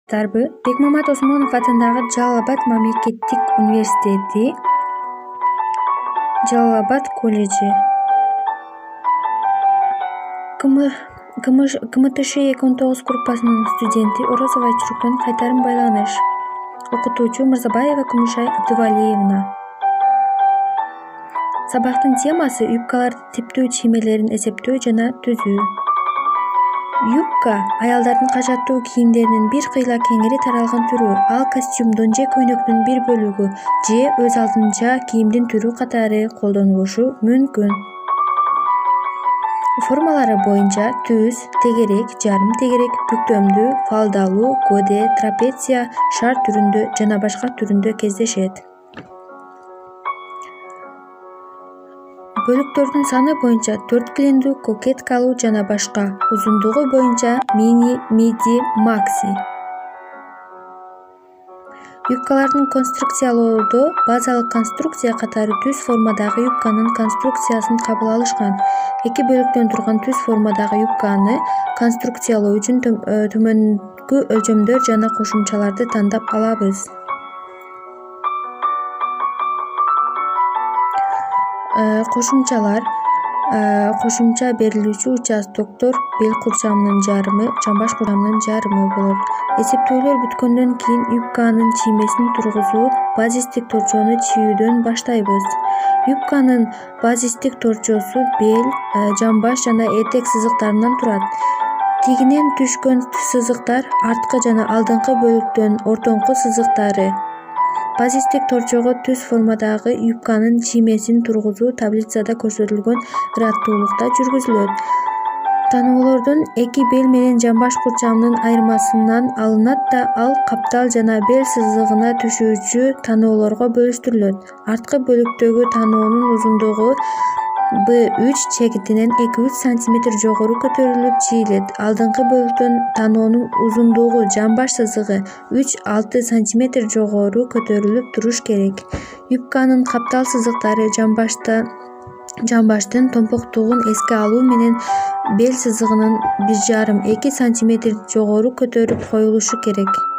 Тарбы Бекмамат Осмонов атындагы Жалал-Абад мамлекеттик университети, Жалал-Абад колледжи, КМТШ 2019 группасынын студенти Орозова Айчуруктан кайтарым байланыш. Окутуучу Мырзабаева Күмүшай Абдувалиевна. Сабактын темасы юбкаларды типтөө чиймелерин эсептөө жана түзүү. Юбка аялдардын кажаттуу кийимдеринин бир кыйла кеңири таралган түрү. Ал костюмдун же көйнөктүн бир бөлүгү же өз алдынча кийимдин түрү катары колдонулушу мүмкүн. Формалары боюнча түз, тегерек, жарым тегерек, бүктөмдүү, фалдалуу, годе, трапеция, шар түрүндө жана башка түрүндө кездешет. Бөлүктөрдүн саны боюнча 4 килемдүү, кокеткалуу жана башка. Узундугу боюнча мини, миди, макси. Юбкалардын конструкциялоодо базалык конструкция катары түз формадагы юбканын конструкциясын кабыл алышкан. Эки бөлүктөн турган түз формадагы юбканы конструкциялоо үчүн төмөнкү өлчөмдөр жана кошумчаларды тандап алабыз. Кошумчалар кошумча берилүүчү участоктор бел курчамынын жарымы, жамбаш курчамынын жарымы болот. Эсептөөлөр бүткөндөн кийин юбканын чиймесин тургузуу, базистик торчону чийүүдөн баштайбыз. Юбканын базистик торчосу бел, жамбаш жана этек сызыктарынан турат. Тигинен түшкөн сызыктар арткы жана алдыңкы бөлүктөн ортоңку сызыктары. Базистик торчого түз формадагы юбканын чиймесин тургузуу таблицада көрсөтүлгөн ыраттуулукта жүргүзүлөт. Таноолордун эки бел менен жамбаш курчамынын айырмасынан алынат да ал каптал жана бел сызыгына түшүүчү таноолорго бөлүштүрүлөт. Арткы бөлүктөгү таноонун узундугу B3 чегитинен 2-3 см жогору көтөрүлүп чийилет. Алдыңкы бөлүктөн таноонун узундугу жамбаш сызыгы 3-6 см жогору көтөрүлүп туруш керек. Юбканын каптал сызыктары жамбаштын томпоктугун эске алуу менен бел сызыгынын 1,5-2 см жогору көтөрүп коюлушу керек.